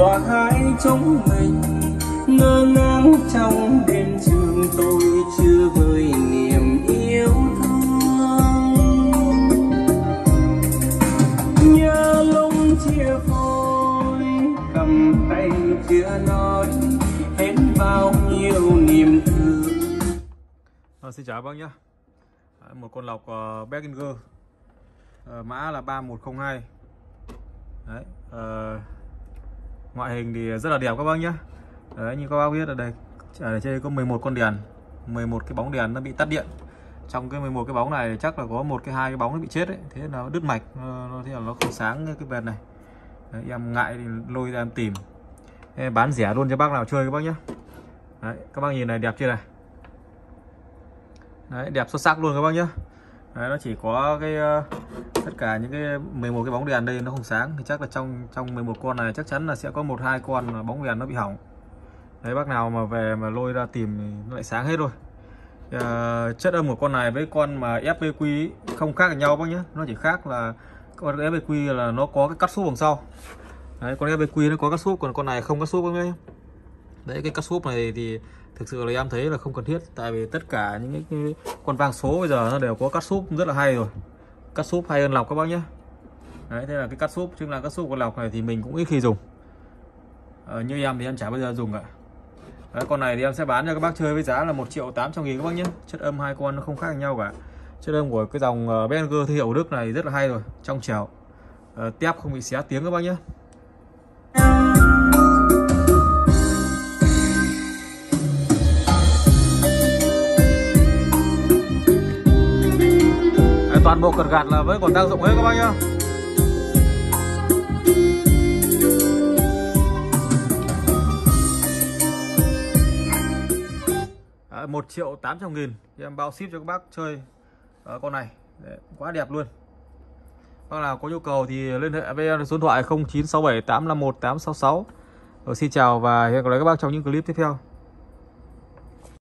đọa hai chúng mình ngơ ngác trong đêm trường, tôi chưa vơi niềm yêu thương. Nhớ lúc chia phôi cầm tay chưa nói hết bao nhiêu niềm thương. Xin chào bác nhé. Một con lọc Berginger, mã là 3102. Đấy, ngoại hình thì rất là đẹp các bác nhé. Đấy, như các bác biết ở đây, ở trên có 11 con đèn, 11 cái bóng đèn nó bị tắt điện. Trong cái 11 cái bóng này thì chắc là có một cái hai cái bóng nó bị chết đấy, thế nó đứt mạch, thế là nó không sáng cái vệt này. Đấy, em ngại thì lôi ra em tìm. Thế bán rẻ luôn cho bác nào chơi các bác nhé. Đấy, các bác nhìn này đẹp chưa này. Đấy, đẹp xuất sắc luôn các bác nhé. Đấy, nó chỉ có cái tất cả những cái 11 cái bóng đèn đây nó không sáng, thì chắc là trong 11 con này chắc chắn là sẽ có một hai con bóng đèn nó bị hỏng. Đấy, bác nào mà về mà lôi ra tìm thì nó lại sáng hết rồi. Chất âm của con này với con mà FPQ không khác với nhau bác nhé. Nó chỉ khác là con FPQ là nó có cái cắt súp đằng sau. Đấy, con FPQ nó có cắt súp, còn con này không cắt súp bác nhé. Đấy, cái cắt súp này thì thực sự là em thấy là không cần thiết, tại vì tất cả những cái con vang số bây giờ nó đều có cắt súp rất là hay rồi. Cắt súp hay hơn lọc các bác nhé. Đấy, thế là cái cắt súp, chứ là cắt súp con lọc này thì mình cũng ít khi dùng. Như em thì em chả bao giờ dùng cả. Đấy, con này thì em sẽ bán cho các bác chơi với giá là 1.800.000 các bác nhé. Chất âm hai con nó không khác nhau cả. Chất âm của cái dòng Berginger thương hiệu Đức này rất là hay rồi, trong trẻo, tép không bị xé tiếng các bác nhé. Toàn bộ cần gạt là vẫn còn tác dụng hết các bác nhá. Đấy, 1.800.000 thì em bao ship cho các bác chơi con này. Đấy, quá đẹp luôn. Bác nào có nhu cầu thì liên hệ với số điện thoại 0967 851 866. Xin chào và hẹn gặp lại các bác trong những clip tiếp theo.